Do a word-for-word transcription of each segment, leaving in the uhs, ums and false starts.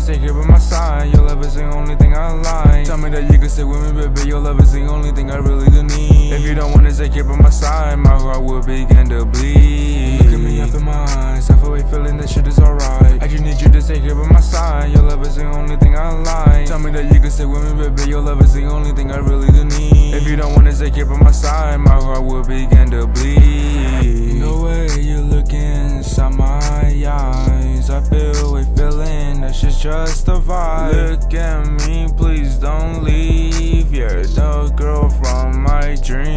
stay here by my side. Your love is the only thing I like. Tell me that you can stay with me, baby. Your love is the only thing I really do need. If you don't wanna stay here by my side, my heart will begin to bleed. Look at me up in my eyes, halfway feeling that shit is alright. I just need you to stay here by my side. Your love is the only thing I like. Tell me that you can stay with me, baby. Your love is the only thing I really do need. If you don't wanna stay here by my side, my heart will begin to bleed. The way you look inside my eyes, I feel a feeling that shit's just a vibe. Look at me, please don't leave. You're the girl from my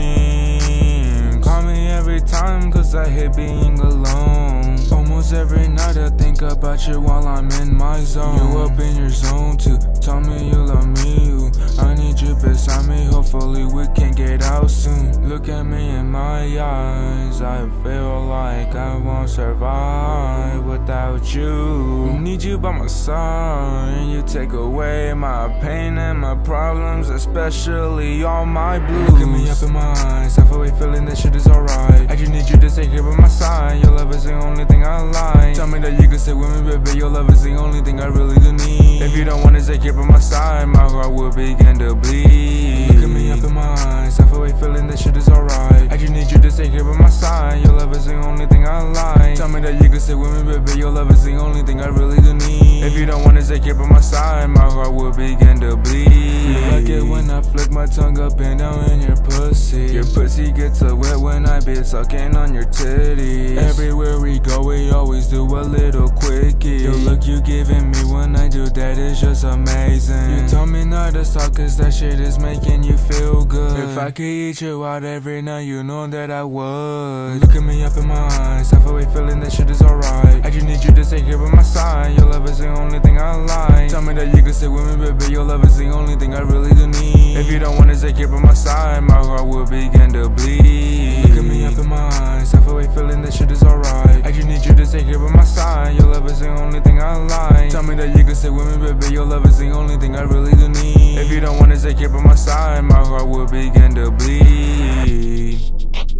dreams. Call me every time cause I hate being alone. Almost every night I think about you while I'm in my zone. You up in your zone too, tell me you love me. Ooh, I need you beside me, hopefully we can get out soon. Look at me in my eyes, I feel like I won't survive without you. Need you by my side, and you take away my pain and my problems, especially all my blues. Look at me up in my eyes, halfway feeling that shit is alright. I just need you to stay here by my side. Your love is the only thing I like. Tell me that you can stay with me, baby. Your love is the only thing I really do need. If you don't wanna stay here by my side, my heart will begin to bleed. Look at me up in my eyes, halfway feeling that shit is alright. I just need you to stay here by my side. Your love is the only thing I like. Tell me that you can stay with me, baby. Your love is the only thing I really do need. If you don't wanna stay here by my side, my heart will begin to bleed. You like it when I flick my tongue up and down in your pussy. Your pussy gets so wet when I be sucking on your titties. Everywhere we go, we always do a little quickie. Your look you giving me when I do that is just amazing. You told me not to stop cause that shit is making you feel good. If I could eat you out every night, you know that I would. Look at me up in my eyes, halfway feeling that shit is alright. I just need you to stay here by my side. Your love is the only thing I like. Tell me that you can stay with me, baby. Your love is the only thing I really do need. If you don't wanna stay here by my side, my heart will begin to bleed. Look at me up in my eyes, halfway feeling that shit is alright. I just need you to stay here by my side. Your love is the only thing I like. Tell me that you can stay with me, baby. Your love is the only thing I really do need. If you don't wanna stay here by my side, my heart will begin to bleed.